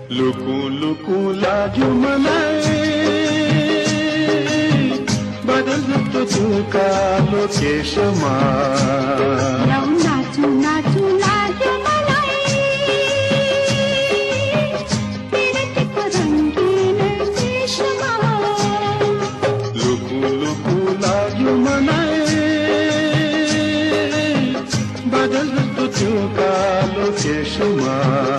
लुकु लुकु लाग्यो मलाई बदल जस्तो झुकालो केशमा नाचु नाचु लाग्यो मलाई प्रेमको रङ्गीन केशमा लुकु लुकु लाग्यो मलाई बदल जस्तो झुकालो केशमा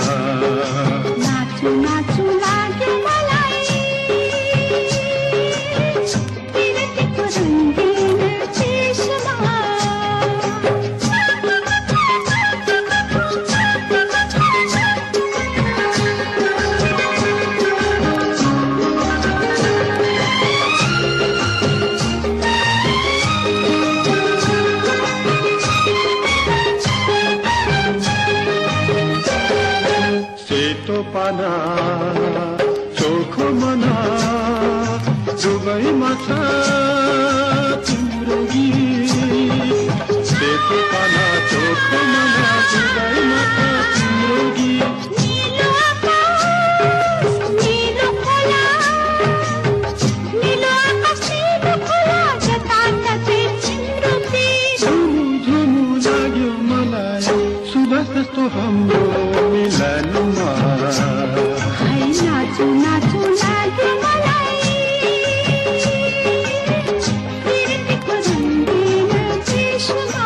नाचु नाचु लाग्यो मलाई प्रेमको रङ्गीन केशमा सेतो पाना चोखो मना दुवैमा छ तिम्रो गीत सेतो पाना चोखो मना दुवैमा छ तिम्रो गीत नीलो आकाश नीलो खोला नीलो आकाश नीलो खोला जताततै तिम्रो गीत झुमु झुमु लाग्यो मलाई सुबह जस्तो हाम्रो मिलनमा हाय नाचु नाचु लाग्यो मलाई प्रेमको रङ्गीन केशमा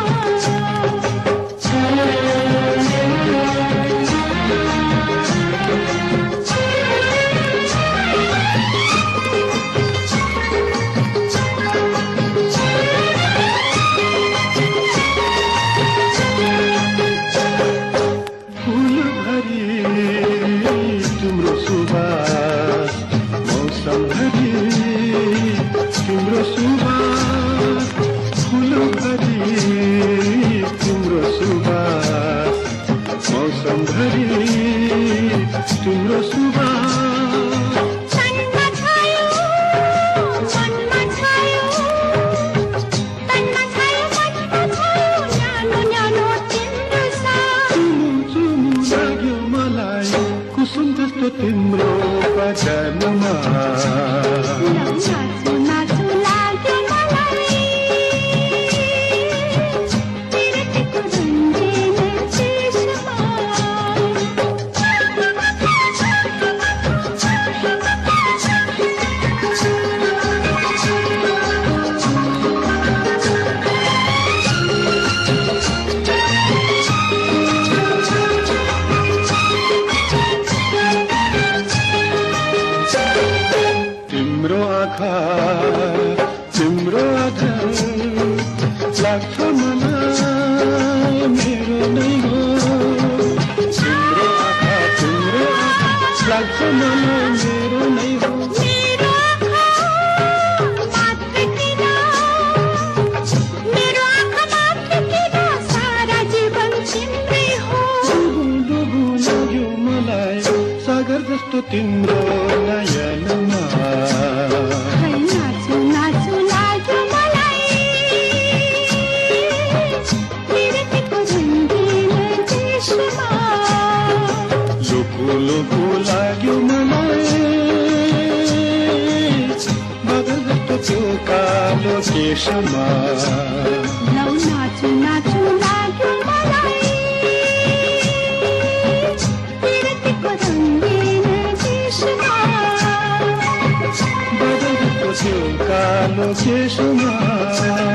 फुलभरि तिम्रो सुवास मौसमभरि तिम्रो सुवास फुलभरि तिम्रो सुवास मौसमभरि तिम्रो सुवास तनमा छायो मनमा छायो तनमा छायो मनमा छायो न्यानो न्यानो तिम्रो साथ चुमु लाग्यो मलाई कुसुम जस्तो तिम्रो वचनमा नाचु नाचु लाग्यो मलाई प्रेमको रङ्गीन केशमा तिम्रो आँखा तिम्रो आधार लाग्छ मलाई मेरो नै हो तिम्रो आँखा तिम्रो आधार लाग्छ मलाई मेरो नै हो मेरो आँखा मात्र किन मेरो आँखा मात्र किन सारा जीवन तिम्रै हो डुबु लाग्यो मलाई सागर जस्तो तिम्रो नयनमा हाय नाचु नाचु लाग्यो मलाई प्रेमको रङ्गीन केशमा लुकु लुकु लाग्यो मलाई बदल जस्तो त्यो कालो केशमा लौ नाचु नाचु लाग्यो मलाई प्रेमको रङ्गीन केशमा बदल जस्तो त्यो कालो केशमा